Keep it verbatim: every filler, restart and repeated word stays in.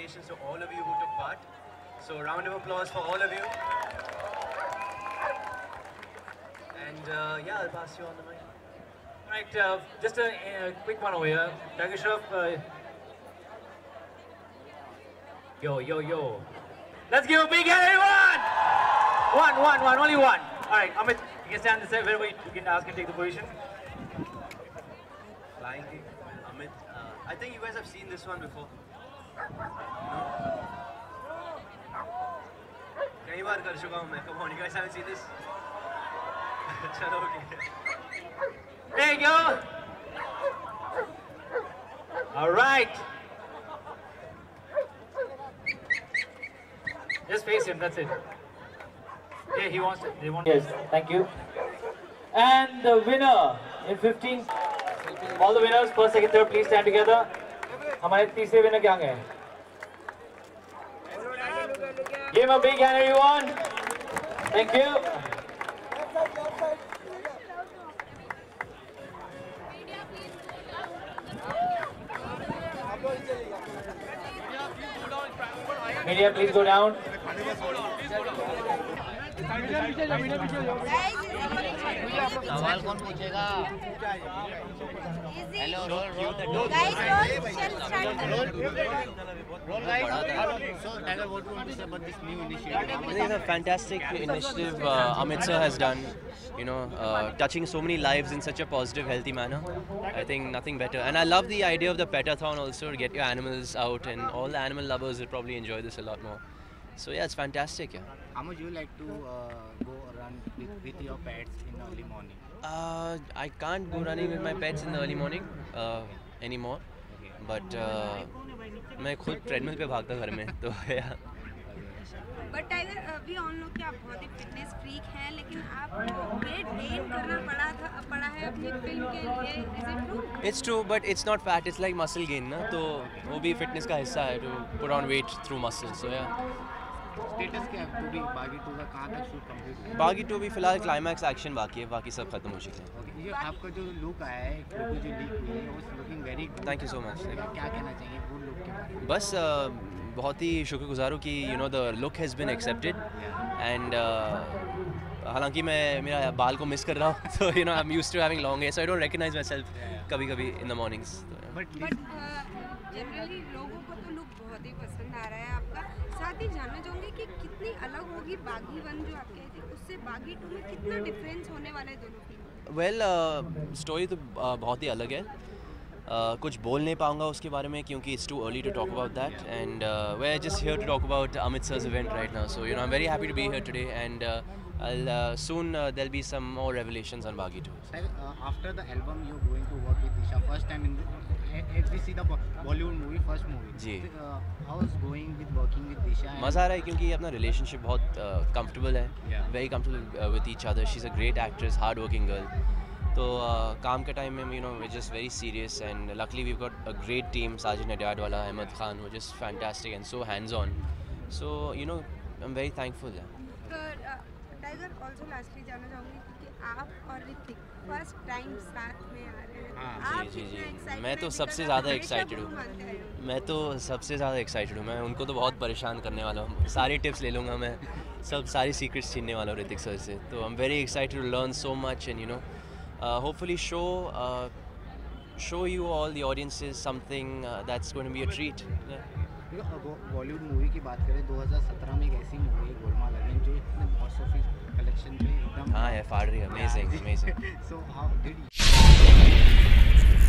congratulations to all of you who took part. So round of applause for all of you. And uh, yeah, I'll pass you on the mic. Right, uh, just a, a quick one over here. Tiger Shroff, uh, yo, yo, yo. Let's give a big hand, everyone! One, one, one, only one. All right, Amit, you can stand this side, wherever you can ask and take the position. Flying kick, Amit. Uh, I think you guys have seen this one before. No? कई बार कर चुका हूँ मैं. Come on, you guys haven't seen this? चलो, okay. There you go. All right. Just face him, that's it. Yeah, he wants it. They want. Yes, thank you. And the winner in fifteen. All the winners, first, second, third, please stand together. हमारे तीसरे winner क्या हैं? Give him a big hand, everyone. Thank you. Media, please go down. सवाल कौन पूछेगा? Hello, roll, roll. Guys, roll. Roll. Roll, guys. So, Tiger, what do you want to say about this new initiative? I think it's a fantastic initiative uh, Amit sir has done. You know, uh, touching so many lives in such a positive, healthy manner. I think nothing better. And I love the idea of the petathon also, to get your animals out, and all the animal lovers will probably enjoy this a lot more. So yeah, it's fantastic. Yeah. How much you like to uh, go run with, with your pets in the early morning? Uh, I can't go running with my pets in the early morning uh, anymore. Okay. But uh, मैं खुद treadmill पे भागता घर में तो yeah. But Tiger, we all know कि आप बहुत ही fitness freak हैं, लेकिन आप weight gain करना पड़ा था पड़ा है अपनी film के लिए. Is it true? It's true, but it's not fat. It's like muscle gain, ना. तो वो भी fitness का हिस्सा है, to put on weight through muscle. So yeah. Status क्या है? पूरी बागी टू का कहाँ तक shoot complete हुआ? बागी टू भी फिलहाल climax action बाकी है, बाकी सब खत्म हो चुके हैं. Okay. ये आपका जो look आया है, फोटो जो leak हुई है, वो looking very good. Thank you so much. Thank you. क्या कहना चाहिए good look के बारे में? बस uh, बहुत ही शुक्रगुजार हूँ कि you know the look has been accepted and uh, हालांकि मैं मेरा बाल को मिस कर रहा हूँ तो you know I'm used to having long hair so I don't recognize myself कभी कभी in the mornings. But generally लोगों को तो look बहुत ही पसंद आ रहा है आपका. साथ ही जानना चाहूँगी कि कितनी अलग होगी बागी वन जो आप कहे थे उससे बागी टू में कितना डिफरेंस होने वाला है दोनों की? वेल स्टोरी तो uh, बहुत ही अलग है. Uh, कुछ बोल नहीं पाऊँगा उसके बारे में क्योंकि it's too early to talk about that and uh, we're just here to talk about Amit sir's event right now. So you know I'm very happy to be here today and uh, I'll uh, soon uh, there'll be some more revelations on Baagi too. Sir, uh, after the album you're going to work with Disha first time in the, as we see the Bollywood movie first movie. Ji. Uh, how's going with working with Disha? मज़ा आ रहा है क्योंकि अपना relationship बहुत uh, comfortable है. Yeah. Very comfortable uh, with each other. She's a great actress, hard working girl. तो uh, काम के टाइम में you know we're just very serious and luckily we've got a great team. Sajid Nadiadwala, Ahmed Khan were just fantastic and so hands on. So you know I'm very thankful. Yeah. Tiger also lastly जानना चाहूँगी कि आप और Hrithik first time साथ में आ रहे हैं. आप जी जी कितना जी मैं तो excitement सबसे निकल ज़्यादा रहा है? एक्साइटेड हमेशा हूँ. मानते हैं लोग. मैं तो सबसे ज़्यादा एक्साइटेड हूँ. मैं उनको तो बहुत परेशान करने वाला हूँ. सारी टिप्स ले लूँगा मैं. सब सारी सीक्रेट्स छीनने वाला हूँ ऋतिक सर से. तो I am very excited to learn so much and you know hopefully show show you all the audiences something uh, that's going to be a treat. Yeah. Bollywood movie की बात करें दो हज़ार सत्रह में एक ऐसी मूवी है गोलमाल अगेन जो इतने बॉक्स ऑफिस कलेक्शन पे एकदम हाँ यार फाड़ रही है. Amazing, amazing. So how did you